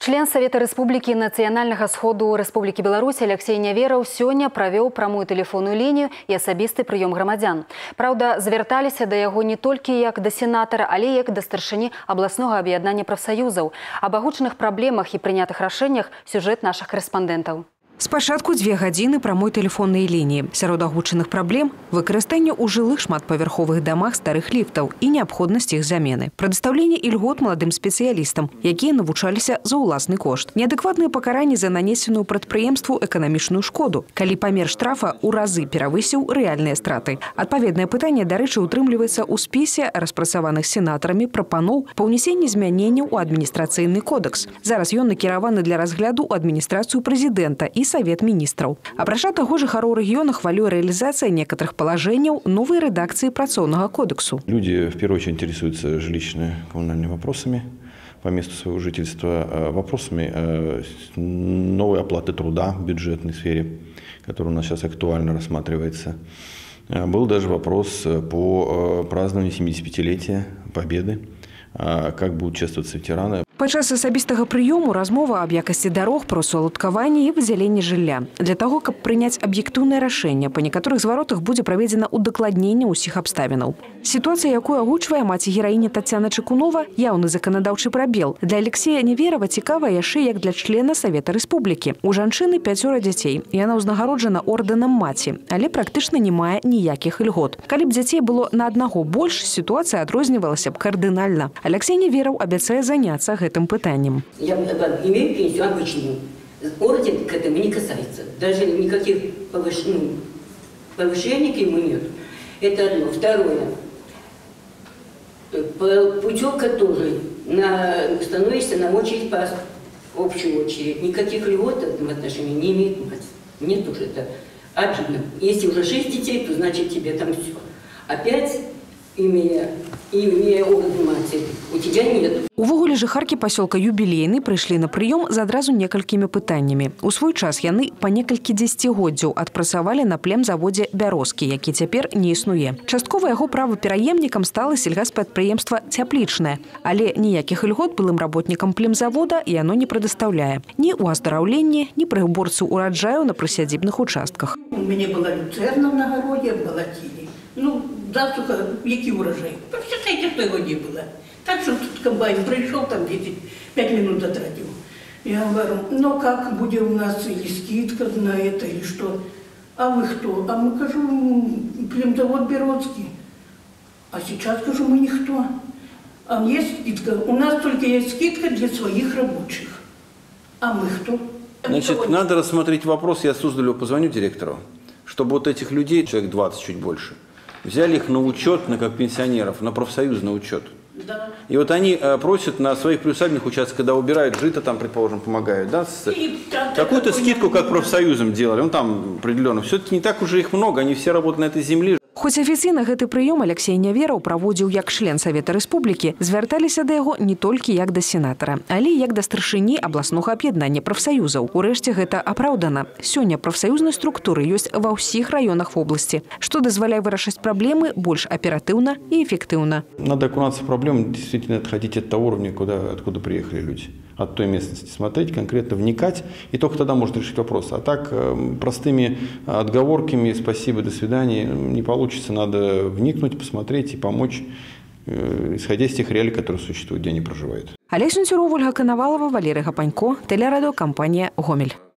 Член Совета Республики Национального сходу Республики Беларусь Алексей Няверов сегодня провел прямую телефонную линию и особистый прием громадян. Правда, звертались до его не только как до сенатора, але как до старшини областного объединения профсоюзов. Об агучных проблемах и принятых решениях сюжет наших корреспондентов. Спачатку 2 гадзіны прамой тэлефоннай лініі. Сярод агучаных праблем – выкарыстанне ў жылых шматпавярховых дамах старых ліфтаў і неабходнасць іх замены. Прадастаўленне ільгот маладым спецыялістам, якія навучаліся за ўласны кошт. Неадэкватныя пакаранні за нанесеную прадпрыемству эканамічную шкоду, калі памер штрафа ў разы перавысіў рэальныя страты. Адпаведнае пытанне, дарэчы, утрымліваецца ў спісе распрацаваных сенатарамі прапаноў па ўнесенні змяненняў у адміністрацыйны кодекс. Зараз ён накіраваны для разгляду ў адміністрацыю прэзідэнта і Совет министров. Апрача таго, жыхароў рэгіёна хвалюе рэалізацыя некаторых положений новой редакции Працоўнага кодексу. Люди в первую очередь интересуются жилищно-коммунальными вопросами по месту своего жительства, вопросами новой оплаты труда в бюджетной сфере, которая у нас сейчас актуально рассматривается. Был даже вопрос по празднованию 75-летия Победы, как будут чествоваться ветераны. Падчас асабістага прыёму размова аб якасці дарог, просуладкаванні і выдзяленні жылля. Для таго, каб прыняць аб'ектыўнае рашэнне, па некаторых зваротах будзе праведзена удакладненне ўсіх абставінаў. Сітуацыя, якую агучвае маці гераіня Тацяна Чыкунова, яўны заканадаўчы прабел. Для Алексея Няверова цікава яшчэ як для члена Совета Рэспублікі. У жанчыны 5 дзяцей. Яна ўзнагароджана ордэнам маці, але практычна не мае ніякіх ільгот. Калі б дзяцей было на аднаго больш, сітуацыя адрознівалася б кардынальна. Алексей Няверов абяцае заняцца этим пытанием. Я имею пенсию обычную. Орден к этому не касается. Даже никаких повышений к ему нет. Это одно. Второе. Путевка тоже. Становишься на очередь по общую очередь. Никаких льгот в этом отношении не имеет. Мне тоже это обидно. Если уже 6 детей, то значит тебе там все. Опять, имея орден матери, у тебя нет. Увогуле жыхаркі пасёлка Юбілейны прыйшлі на прыём з адразу некалькімі пытаннямі. У свой час яны па некалькі дзесяцігоддзяў адпрацавалі на племзаводзе Бярозкі, які цяпер не існуе. Часткова яго правапераемнікам стала сельгаспрадпрыемства Цяплічнае, але ніякіх ільгот былым работнікам племзавода яно не прадастаўляе. Ні ў аздараўленні, ні пры уборцы ураджаю на прысядзібных участках. У мяне была люцерна на гародзе, балатілі. Засуха, які урожай? Посчитайте, что его не было. Так что тут комбайн пришел, там 5 минут затратил. Я говорю, ну как, будет у нас или скидка на это, или что? А вы кто? А мы, кажу, племзавод Березский. А сейчас, кажу, мы никто. А есть скидка. У нас только есть скидка для своих рабочих. А мы кто? Значит, надо рассмотреть вопрос, я Суздалеву позвоню директору, чтобы вот этих людей, человек 20, чуть больше, взяли их на учет, как пенсионеров, на профсоюзный учет. Да. И вот они просят на своих приусадебных участках, когда убирают жито, там, предположим, помогают, да, какую-то скидку, как профсоюзам делали, ну там определенно. Все-таки не так уже их много, они все работают на этой земле. Хоць афіцыйна гэты прыём Алексей Няверов праводзіў як член Совета Рэспублікі, звярталіся да яго не толькі як да сенатара, але як да старшыні абласнога аб'яднання прафсаюзаў. Урэшце гэта апраўдана. Сёння прафсаюзнай структуры ёсць ва ўсіх раёнах вобласці, што дазваляе вырашаць праблемы больш аператыўна і эфектыўна. Надо окунаться в проблему, действительно отходить от того уровня, откуда приехали люди. От той местности, смотреть, конкретно вникать, и только тогда можно решить вопрос. А так простыми отговорками «спасибо, до свидания» не получится. Надо вникнуть, посмотреть и помочь, исходя из тех реалий, которые существуют, где они проживают. Олег Сунцюров, Ольга Коновалова, Валерий Гапанько, телерадиокомпания «Гомель».